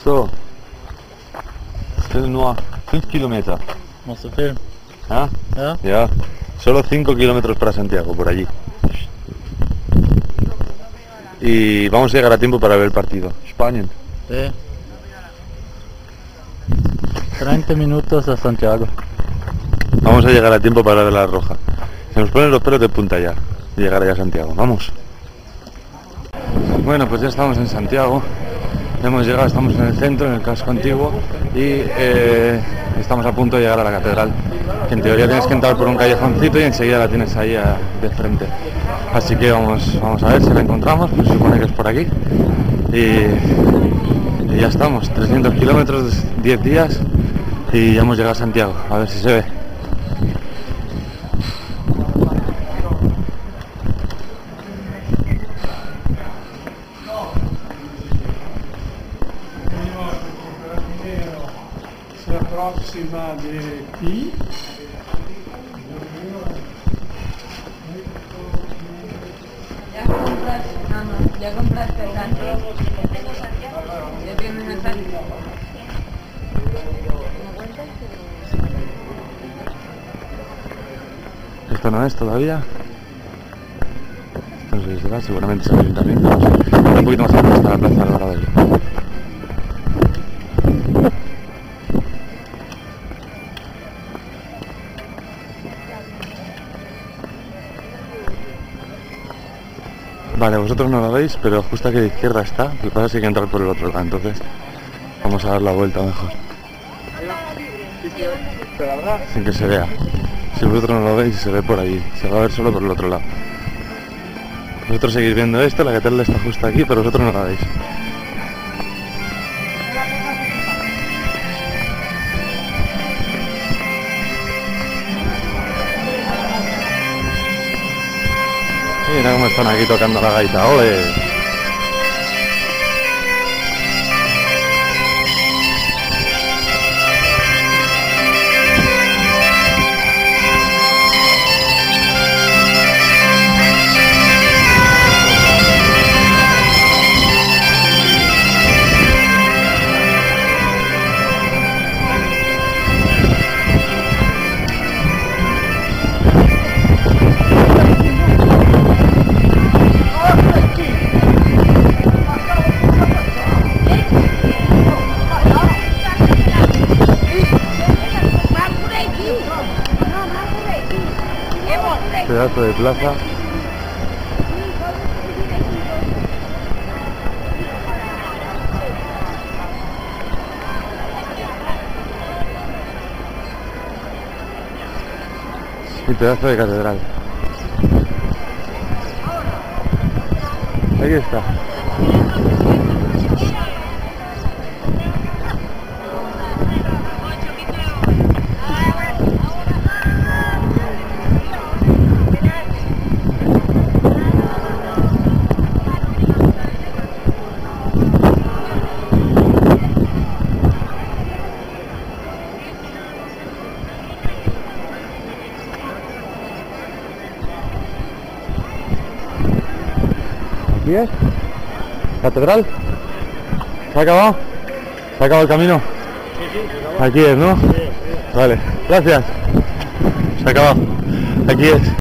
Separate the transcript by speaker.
Speaker 1: So, es nur 5 Kilometer.
Speaker 2: No so viel.
Speaker 1: ¿Ah?
Speaker 2: Ja?
Speaker 1: Ya, solo 5 kilómetros para Santiago, por allí. Y vamos a llegar a tiempo para ver el partido. España.
Speaker 2: Sí. 30 minutos a Santiago.
Speaker 1: Vamos a llegar a tiempo para ver la roja. Se nos ponen los pelos de punta ya. Y llegar allá a Santiago. Vamos. Bueno, pues ya estamos en Santiago. Hemos llegado, estamos en el centro, en el casco antiguo. Y estamos a punto de llegar a la catedral. Que en teoría tienes que entrar por un callejoncito y enseguida la tienes ahí de frente. Así que vamos a ver si la encontramos. Pues se supone que es por aquí. Y ya estamos. 300 kilómetros, 10 días. Y ya hemos llegado a Santiago. A ver si se ve.
Speaker 3: Se aproxima de aquí.
Speaker 4: Ya compraste el tanque. Ya tienes el tanque.
Speaker 1: Esto no es todavía. No sé si será, seguramente será el ayuntamiento. No sé. Está un poquito más atrás, está la plaza Álvaro de allí. Vale, vosotros no lo veis, pero justo aquí a la izquierda está. Lo que pasa es que hay que entrar por el otro lado, entonces vamos a dar la vuelta mejor. Sin que se vea. Si vosotros no lo veis, se ve por allí. Se va a ver solo por el otro lado. Vosotros seguís viendo esto, la catedral está justo aquí, pero vosotros no la veis. Mira cómo están aquí tocando la gaita, ¡ole! Pedazo de plaza. Y pedazo de catedral. Ahí está. ¿Aquí es? ¿Catedral? ¿Se ha acabado? ¿Se ha acabado el camino? Aquí es, ¿no? Vale, gracias. Se ha acabado. Aquí es.